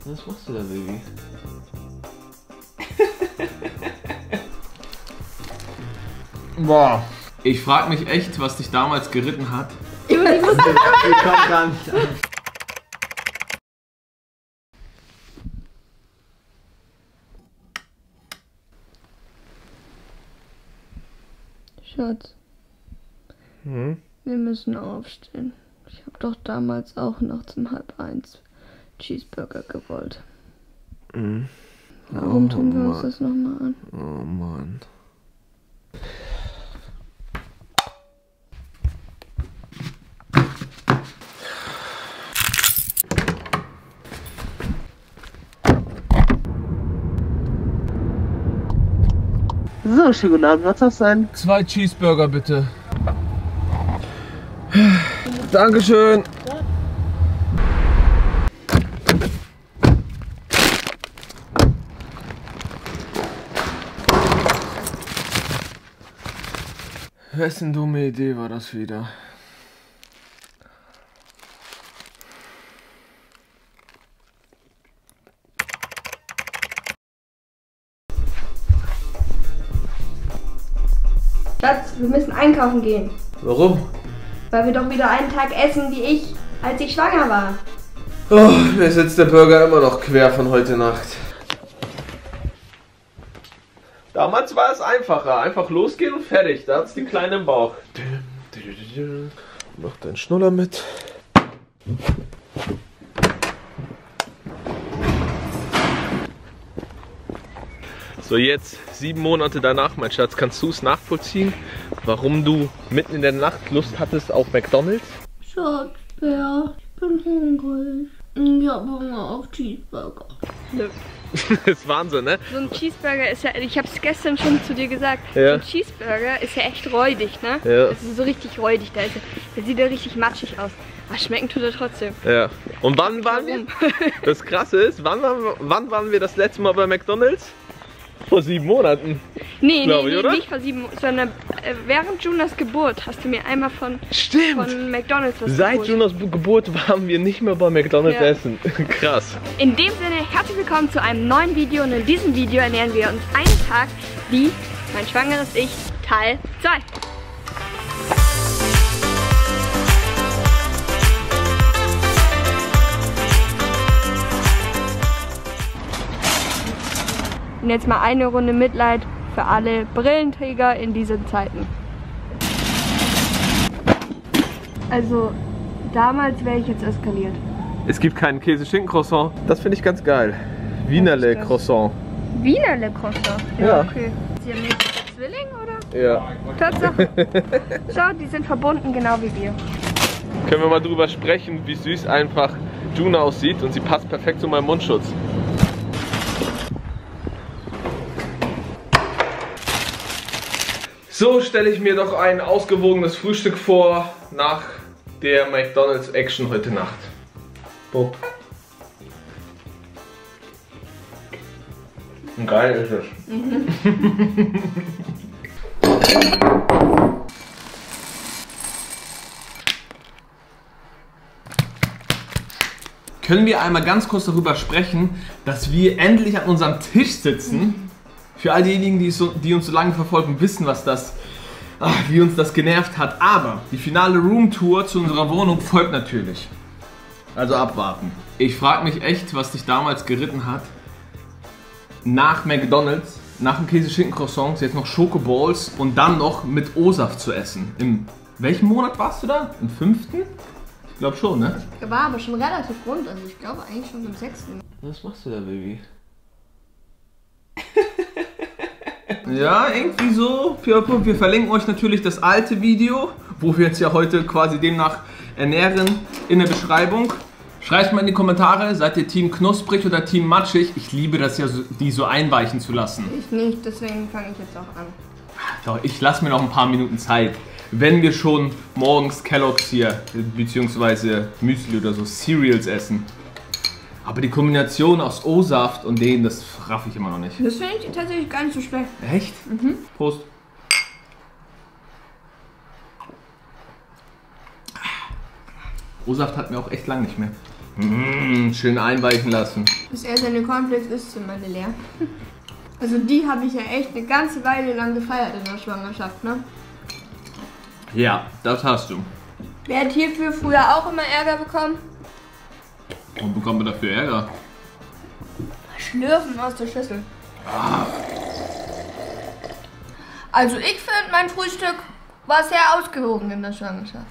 Was machst du da, Baby? Boah. Ich frag mich echt, was dich damals geritten hat. Ich wusste Ich komm gar nicht an. Schatz. Wir müssen aufstehen. Ich habe doch damals auch nachts um 12:30 Cheeseburger gewollt. Warum tun wir uns das nochmal an? Oh Mann. So, schönen guten Abend, was darf sein? 2 Cheeseburger bitte. Dankeschön. Wessen dumme Idee war das wieder? Schatz, wir müssen einkaufen gehen. Warum? Weil wir doch wieder einen Tag essen wie ich, als ich schwanger war. Oh, mir sitzt der Burger immer noch quer von heute Nacht. Damals war es einfacher. Einfach losgehen und fertig. Da hat's die Kleine im Bauch. Mach deinen Schnuller mit. So, jetzt 7 Monate danach, mein Schatz, kannst du es nachvollziehen, warum du mitten in der Nacht Lust hattest auf McDonald's? Schatz, Bär, ich bin hungrig. Ich habe Hunger auf Cheeseburger. Das ist Wahnsinn, ne? So ein Cheeseburger ist ja, ich habe es gestern schon zu dir gesagt, Ja. so ein Cheeseburger ist ja echt räudig, ne? Ja. Das ist so richtig räudig, der sieht ja richtig matschig aus. Aber schmecken tut er trotzdem. Ja. Und wann waren wir? Das Krasse ist, wann waren wir das letzte Mal bei McDonald's? Vor 7 Monaten. Nee, oder? nicht vor 7, sondern während Junas Geburt hast du mir einmal von McDonald's was Seit geholt. Junas Geburt waren wir nicht mehr bei McDonald's Ja. essen. Krass. In dem Sinne, herzlich willkommen zu einem neuen Video und in diesem Video ernähren wir uns einen Tag wie mein schwangeres Ich Teil 2. Und jetzt mal eine Runde Mitleid für alle Brillenträger in diesen Zeiten. Also, damals wäre ich jetzt eskaliert. Es gibt keinen Käse-Schinken-Croissant. Das finde ich ganz geil. Wienerle Croissant. Wienerle Croissant? Ja. Okay. Sie haben jetzt der Zwilling, oder? Ja. Tatsache. Schau, die sind verbunden, genau wie wir. Können wir mal drüber sprechen, wie süß einfach Juna aussieht und sie passt perfekt zu meinem Mundschutz. So stelle ich mir doch ein ausgewogenes Frühstück vor nach der McDonald's Action heute Nacht. Bob. Und geil ist es. Können wir einmal ganz kurz darüber sprechen, dass wir endlich an unserem Tisch sitzen? Für all diejenigen, die uns so lange verfolgen, wissen, wie uns das genervt hat. Aber die finale Roomtour zu unserer Wohnung folgt natürlich. Also abwarten. Ich frage mich echt, was dich damals geritten hat, nach McDonald's, nach dem Käse-Schinken-Croissants, jetzt noch Schokoballs und dann noch mit O-Saft zu essen. In welchem Monat warst du da? Im 5.? Ich glaube schon, ne? War aber schon relativ rund, also ich glaube eigentlich schon im 6. Was machst du da, Baby? Ja, irgendwie so. Wir verlinken euch natürlich das alte Video, wo wir jetzt ja heute quasi demnach ernähren, in der Beschreibung. Schreibt mal in die Kommentare, seid ihr Team knusprig oder Team matschig? Ich liebe das ja, die so einweichen zu lassen. Ich nicht, deswegen fange ich jetzt auch an. Doch, ich lasse mir noch ein paar Minuten Zeit. Wenn wir schon morgens Kellogg's hier, beziehungsweise Müsli oder so, Cereals essen. Aber die Kombination aus O-Saft und denen, das raff ich immer noch nicht. Das finde ich tatsächlich gar nicht so schlecht. Echt? Prost. O-Saft hatten wir auch echt lang nicht mehr. Schön einweichen lassen. Bis er seine Cornflakes isst, sind meine leer. Also die habe ich ja echt eine ganze Weile lang gefeiert in der Schwangerschaft, ne? Ja, das hast du. Wer hat hierfür früher auch immer Ärger bekommen? Und bekommen wir dafür Ärger? Schlürfen aus der Schüssel. Also ich finde, mein Frühstück war sehr ausgewogen in der Schwangerschaft.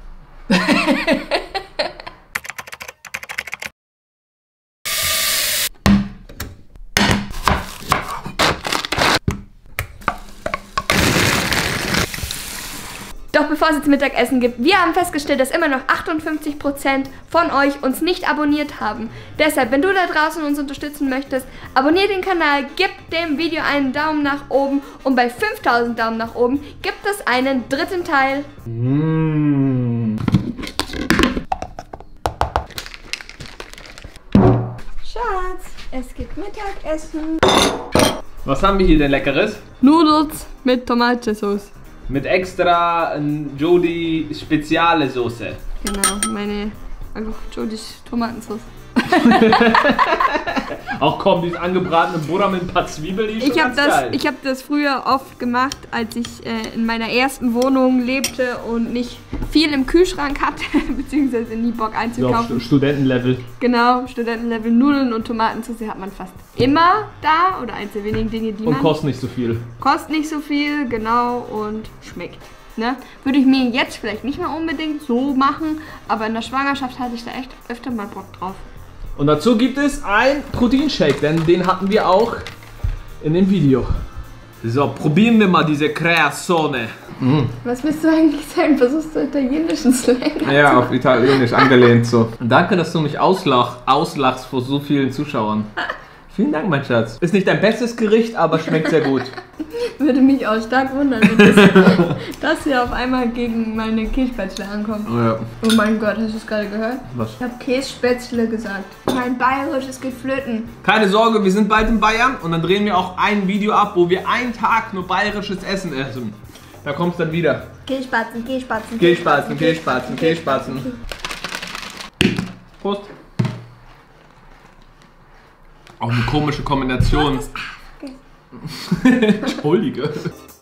Doch bevor es jetzt Mittagessen gibt, wir haben festgestellt, dass immer noch 58% von euch uns nicht abonniert haben. Deshalb, wenn du da draußen uns unterstützen möchtest, abonniere den Kanal, gib dem Video einen Daumen nach oben und bei 5000 Daumen nach oben gibt es einen dritten Teil. Schatz, es gibt Mittagessen. Was haben wir hier denn Leckeres? Nudels mit Tomatensauce. Mit extra Jody Speziale Soße. Genau, meine Jodys Tomatensauce. Auch kommt dieses angebratene Butter mit ein paar Zwiebeln. Ich habe das früher oft gemacht, als ich in meiner ersten Wohnung lebte und nicht viel im Kühlschrank hatte, beziehungsweise nie Bock einzukaufen. Ja, Studentenlevel. Genau, Studentenlevel. Nudeln und Tomatensauce hat man fast immer da oder eins der wenigen Dinge, die man... Und kostet nicht so viel. Kostet nicht so viel, genau, und schmeckt. Ne? Würde ich mir jetzt vielleicht nicht mehr unbedingt so machen, aber in der Schwangerschaft hatte ich da echt öfter mal Bock drauf. Und dazu gibt es ein Proteinshake, denn den hatten wir auch in dem Video. So, probieren wir mal diese Creazione. Was willst du eigentlich sagen? Versuchst du italienischen Slang? Ja, auf Italienisch angelehnt so. Danke, dass du mich auslachst vor so vielen Zuschauern. Vielen Dank, mein Schatz. Ist nicht dein bestes Gericht, aber schmeckt sehr gut. Würde mich auch stark wundern, wenn das hier auf einmal gegen meine Kässpätzle ankommt. Ja. Oh mein Gott, hast du es gerade gehört? Was? Ich habe Kässpätzle gesagt. Mein bayerisches geht flöten. Keine Sorge, wir sind bald in Bayern und dann drehen wir auch ein Video ab, wo wir einen Tag nur bayerisches Essen essen. Da kommt's dann wieder. Kässpatzen, Kässpatzen, Kässpatzen, Kässpatzen, Kässpatzen. Prost. Auch eine komische Kombination. Entschuldige.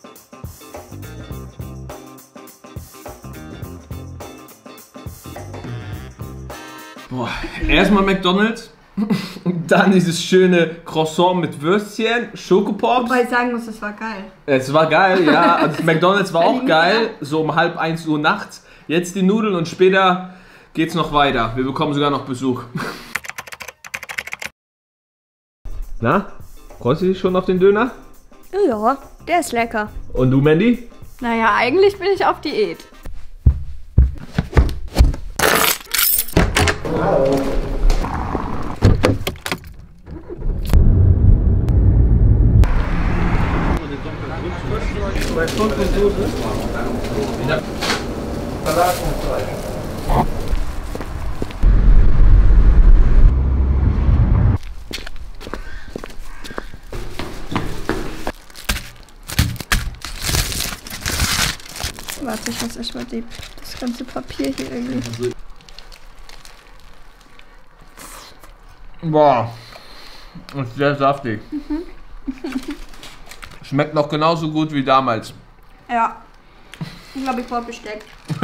Boah, erstmal McDonald's, dann dieses schöne Croissant mit Würstchen, Schokopops. Wobei ich sagen muss, das war geil. Es war geil, ja. Also McDonald's war auch geil, so um 0:30 Uhr nachts. Jetzt die Nudeln und später geht's noch weiter. Wir bekommen sogar noch Besuch. Na, freust du dich schon auf den Döner? Ja, der ist lecker. Und du, Mandy? Naja, eigentlich bin ich auf Diät. Warte, ich muss erstmal das ganze Papier hier irgendwie. Boah, ist sehr saftig. Schmeckt noch genauso gut wie damals. Ja. Ich glaube, ich brauche Besteck.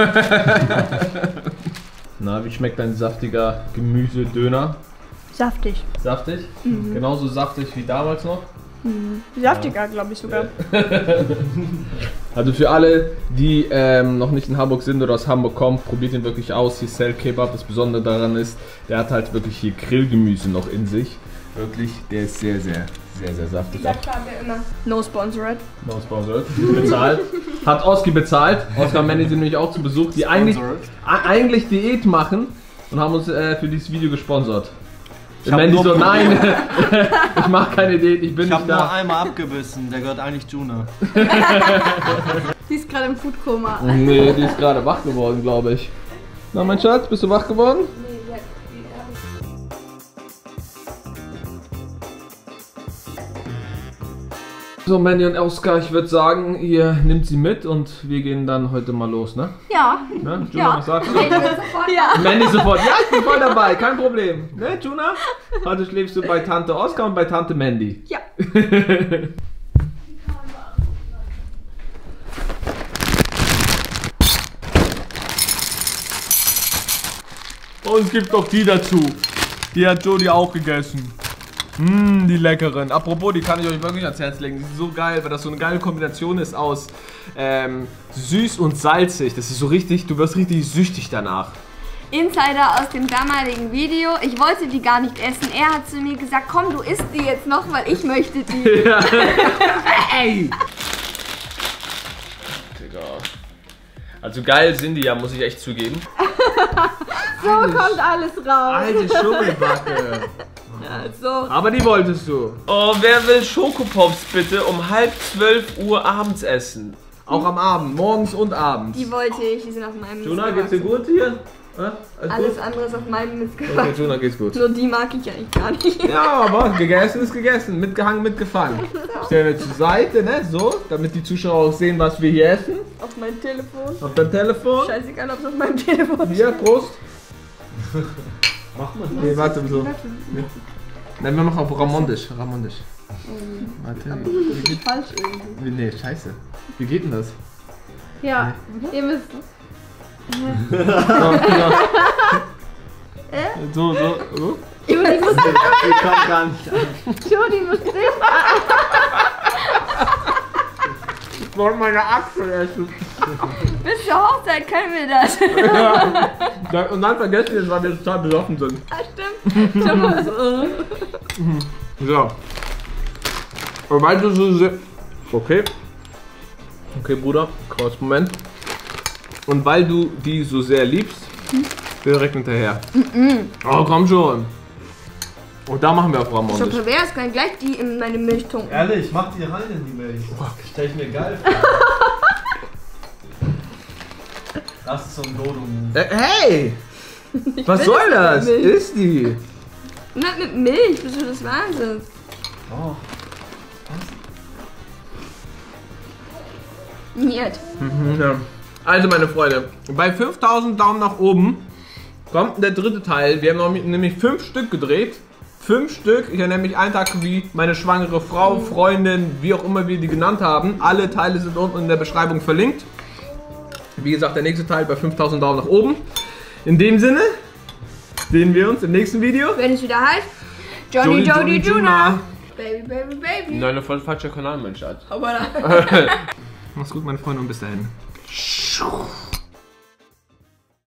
Na, wie schmeckt dein saftiger Gemüsedöner? Saftig. Saftig? Genauso saftig wie damals noch? Saftiger, glaube ich sogar. Also für alle, die noch nicht in Hamburg sind oder aus Hamburg kommen, probiert ihn wirklich aus. Hier Cell Kebab. Das Besondere daran ist, der hat halt wirklich hier Grillgemüse noch in sich. Wirklich, der ist sehr, sehr, sehr, sehr saftig. Sagt haben wir immer. No sponsored. No sponsored. Bezahlt. Hat Oski bezahlt. Oskar und Mandy sind nämlich auch zu Besuch, die eigentlich Diät machen und haben uns für dieses Video gesponsert. Mandy so, nein, ich mache keine Diät, ich bin nicht da. Ich habe nur einmal abgebissen, der gehört eigentlich Juna. Die ist gerade im Foodkoma. Nee, die ist gerade wach geworden, glaube ich. Na, mein Schatz, bist du wach geworden? So, Mandy und Oskar, ich würde sagen, ihr nehmt sie mit und wir gehen dann heute mal los, ne? Ja. Ne? Juna, was sagst du? Ja. Mandy sofort, ja, ich bin voll dabei, kein Problem. Ne, Juna? Heute schläfst du bei Tante Oskar und bei Tante Mandy. Ja. Und es gibt noch die dazu. Die hat Jody auch gegessen. Die leckeren. Apropos, die kann ich euch wirklich ans Herz legen. Die sind so geil, weil das so eine geile Kombination ist aus süß und salzig. Das ist so richtig, du wirst richtig süchtig danach. Insider aus dem damaligen Video. Ich wollte die gar nicht essen. Er hat zu mir gesagt, komm, du isst die jetzt noch, weil ich möchte die. Ja. Ey! Also geil sind die ja, muss ich echt zugeben. So kommt alles raus. Alte Schummelbacke. So. Aber die wolltest du. Oh, wer will Schokopops bitte um 11:30 Uhr abends essen? Auch am Abend, morgens und abends. Die wollte ich, die sind auf meinem Mist Juna, geht's dir gewachsen. gut hier? Alles andere ist auf meinem Mist Okay, gewachsen. Juna, geht's gut. Nur die mag ich eigentlich gar nicht. Ja, aber gegessen ist gegessen. Mitgehangen, mitgefangen. Stellen wir zur Seite, ne? So, damit die Zuschauer auch sehen, was wir hier essen. Auf mein Telefon. Auf dein Telefon. Scheißegal, ob es auf meinem Telefon ist. Hier, Prost. Mach mal. Nee, warte, so. Nein, wir machen auf Ramondisch. Ramondisch. Warte. Wie geht, Falsch irgendwie. nee, scheiße. Wie geht denn das? Ja, ihr müsst. So. Juli muss Ich komm gar nicht an. Juli muss Ich wollte meine Achsel essen. bis zur Hochzeit können wir das. Ja. Und dann vergessen wir es, weil wir total besoffen sind. Ah, stimmt. Schon mal so. So. Und weil du so sehr... Okay. Okay, Bruder. Kurz, Moment. Und weil du die so sehr liebst, direkt hinterher. Oh, komm schon. Und da machen wir auf So Ramondisch. pervers, kann gleich die in meine Milch tunken. Ehrlich, mach die rein in die Milch. Stell ich mir geil vor. Das ist so ein Dodo-Move. Hey! Was soll das? Milch. Ist die? Nicht mit Milch, bist du das Wahnsinn. Oh. Niet. Ja. Also meine Freunde, bei 5000 Daumen nach oben kommt der dritte Teil. Wir haben noch nämlich 5 Stück gedreht. 5 Stück. Ich ernenne mich einen Tag wie meine schwangere Frau, Freundin, wie auch immer wir die genannt haben. Alle Teile sind unten in der Beschreibung verlinkt. Wie gesagt, der nächste Teil bei 5000 Daumen nach oben. In dem Sinne sehen wir uns im nächsten Video. Wenn es wieder heißt, Johnny Jody Juna. Baby, baby, baby. Nein, voll falscher Kanal, mein Schatz. Aber Mach's gut, meine Freunde, und bis dahin.